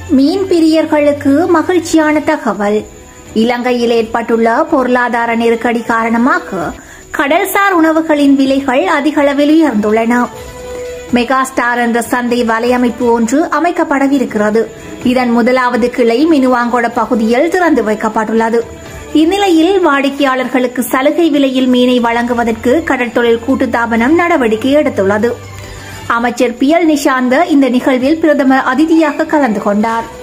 மீன் பிரியர்களுக்கு மகிழ்ச்சியான தகவல். இலங்கையில் ஏற்பட்டுள்ள பொருளாதார நெருக்கடி காரணமாக கடல்சார் உணவுகளின் விலைகள் அதிக அளவில் உயர்ந்துள்ளன. மெகா ஸ்டார் என்ற சந்தை வலையமைப்பு ஒன்று அமைக்கப்படவிருக்கிறது. இதன் முதலாவது கிளை மினுவாங்கொட பகுதியில் திறந்து வைக்கப்பட்டுள்ளது. இந்நிலையில் வாடிக்கையாளர்களுக்கு சலுகை விலையில் மீனை வழங்குவதற்கு கடற்தொழில் கூட்டுத்தாபனம் நடவடிக்கை எடுத்துள்ளது. அமைச்சர் பி.எல். நிஷாந்த இந்த நிகழ்வில் பிரதமர் அதிதியாக கலந்து கொண்டார்.